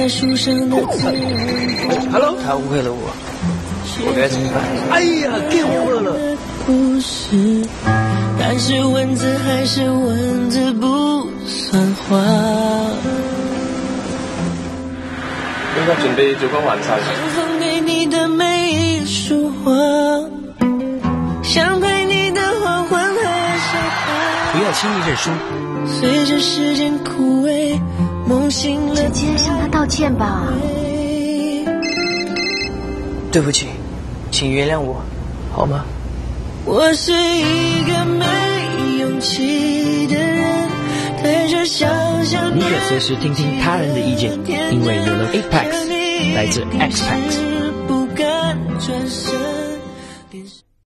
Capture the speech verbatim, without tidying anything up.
在树上的字。 Hello， 他误会了我，我该怎么办？哎呀，给我了！ 故事，但是文字还是文字，不算话。 应该准备烛光晚餐。 送给你的每一束花，想陪你的黄昏和小花。 不要轻易认输。 随着时间枯萎，梦醒了。 直接向他道歉吧。 对不起，请原谅我，好吗？ 我是一个没勇气的人，带着小小的。 你可随时听听他人的意见，因为有了 Apex， 来自 X Pax。 不敢转身。